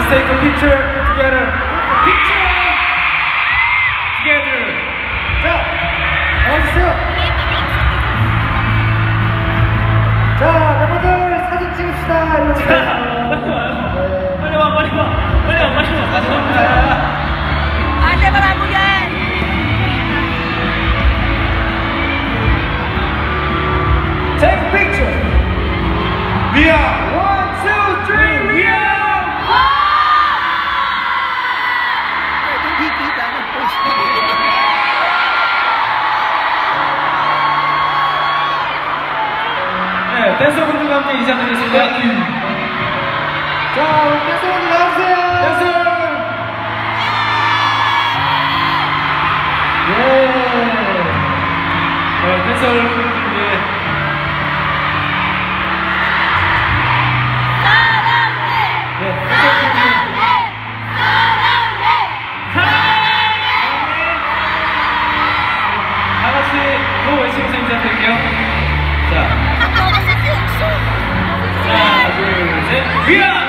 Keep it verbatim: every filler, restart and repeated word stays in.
Let's take a picture together. Picture together. 자, 나와주세요. 자, 멤버들 사진 찍읍시다. 이렇게. 빨리 와, 빨리 와, 빨리 와, 빨리 와. 사진 찍자. Ada berambutnya. Take a picture. We are one, two, three. We are. 네, 댄서분들과 함께 인사드리겠습니다. 자, 우리 댄서분들 나와주세요. 댄서. 예. 네, 댄서 여러분들 위해. 외치면서 인사드릴게요. 자, 하나, 둘, 셋, 위아!